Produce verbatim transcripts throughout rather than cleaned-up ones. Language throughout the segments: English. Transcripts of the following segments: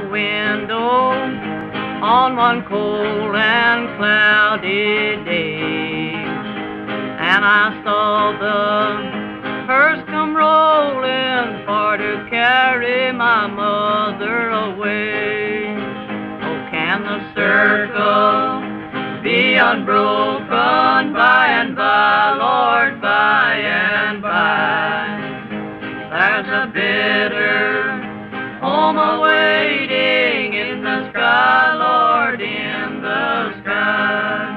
window on one cold and cloudy day, and I saw the hearse come rolling for to carry my mother away. Oh, can the circle be unbroken by and by, Lord, by and by? There's a bitter home awaiting in the sky, Lord, in the sky.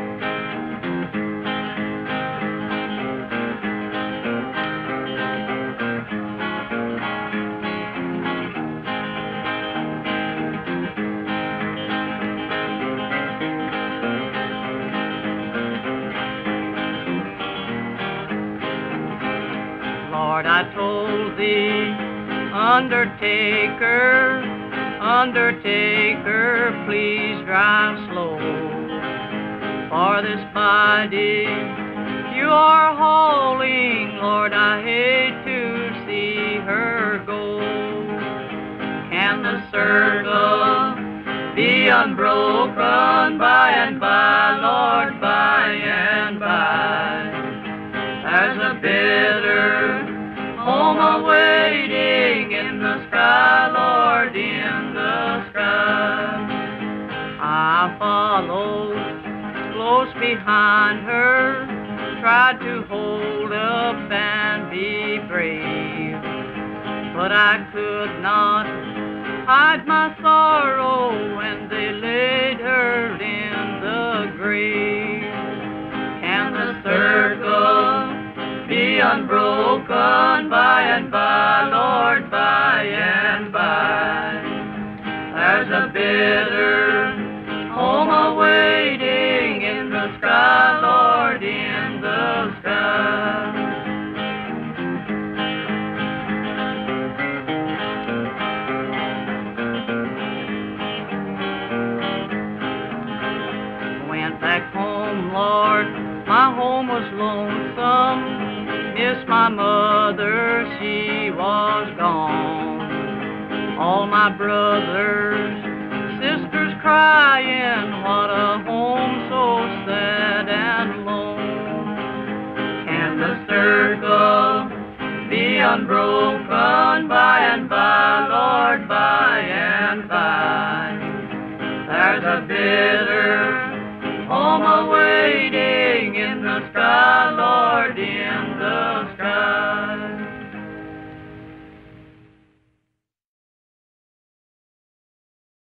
Lord, I told thee, Undertaker, Undertaker, please drive slow, for this body you are hauling, Lord, I hate to see her go. Can the circle be unbroken by and by, Lord, by and by? There's a bitter home awaiting in the sky, Lord, in the sky. I followed close behind her, tried to hold up and be brave, but I could not hide my sorrow when they laid her in the grave. Can the circle be unbroken by and by, Lord, by and by? There's a bitter home awaiting in the sky, Lord, in the sky. Went back home, Lord, my home was lonesome. Missed my mother, she was gone. All my brothers, sisters crying, what a home so sad and lone. Can the circle be unbroken by and by, Lord, by and by? There's a bitter home awaiting in the sky.